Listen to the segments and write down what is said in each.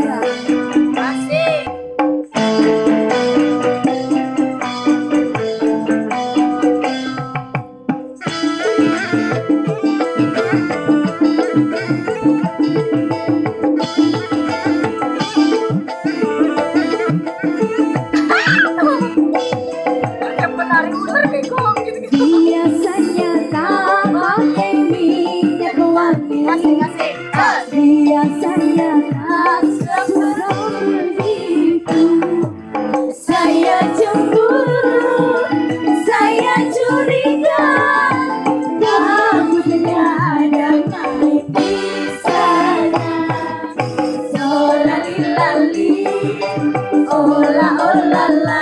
Biasanya tak pakai minyak wangi, biasanya tak seperti itu. Saya cemburu, saya curiga, takutnya ada main di sana. Solalilali, ola ola la,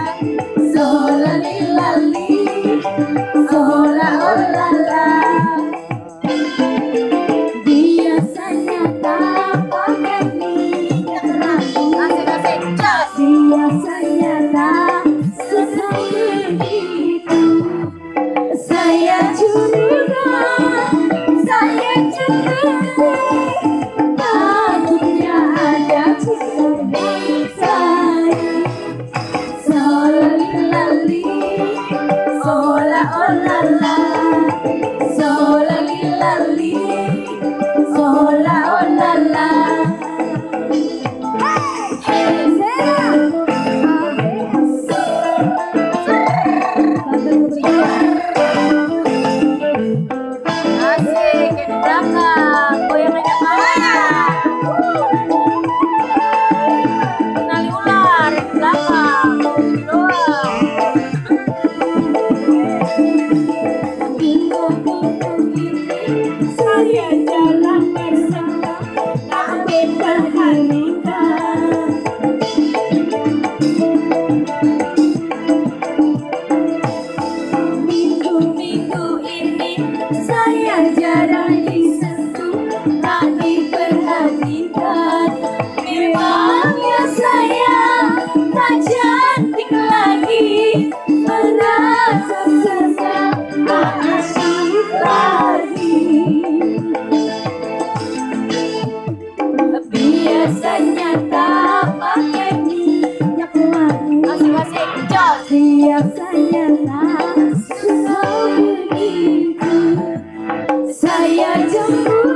solalilali, ola ola la. Biasanya tak pakai minyak wangi, biasanya tak seperti itu. Saya curiga, saya cemburu, takutnya ada cinta di saya. Solalilali, ola ola la, solalilali, ola ola la. Hey, asik, di belakang, goyangannya mana? Kenali ular di belakang, doang. Minggu-minggu ini saya jalan bersama, tapi berhanikan. Minggu-minggu ini saya jarang disentuh, tak diperhatikan. Memangnya saya tak cantik lagi, merasa sesak, tak asyik lagi. Biasanya tak pakai minyak wangi, biasanya tak sebegitu. Saya cemburu,